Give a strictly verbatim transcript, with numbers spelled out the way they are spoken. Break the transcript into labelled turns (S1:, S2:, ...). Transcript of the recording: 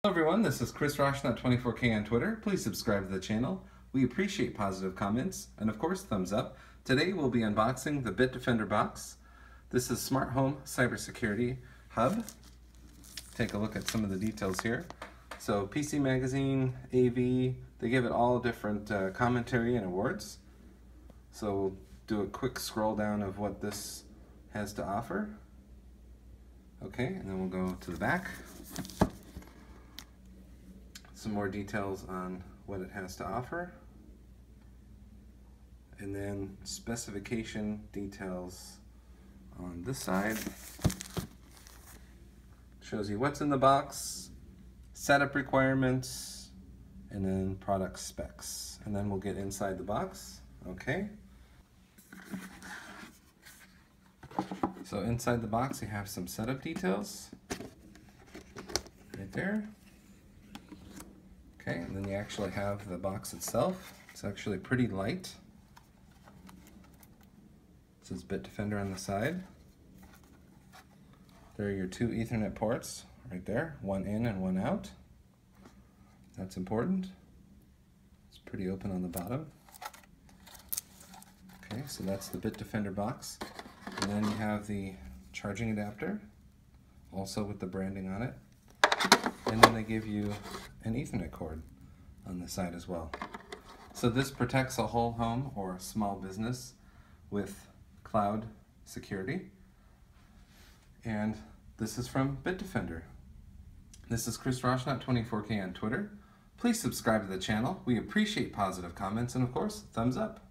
S1: Hello everyone, this is Chris Rochnut twenty-four K on Twitter. Please subscribe to the channel. We appreciate positive comments and of course thumbs up. Today we'll be unboxing the Bitdefender box. This is Smart Home Cybersecurity Hub. Take a look at some of the details here. So P C Magazine, A V, they give it all different uh, commentary and awards. So we'll do a quick scroll down of what this has to offer. Okay, and then we'll go to the back. Some more details on what it has to offer. And then specification details on this side. Shows you what's in the box, setup requirements, and then product specs. And then we'll get inside the box. Okay. So inside the box you have some setup details. Right there. Okay, and then you actually have the box itself. It's actually pretty light. It says Bitdefender on the side. There are your two Ethernet ports right there, one in and one out. That's important. It's pretty open on the bottom. Okay, so that's the Bitdefender box. And then you have the charging adapter, also with the branding on it. And then they give you an Ethernet cord on the side as well. So this protects a whole home or a small business with cloud security. And this is from Bitdefender. This is Chris Rochnut twenty-four K on Twitter. Please subscribe to the channel. We appreciate positive comments and of course, thumbs up.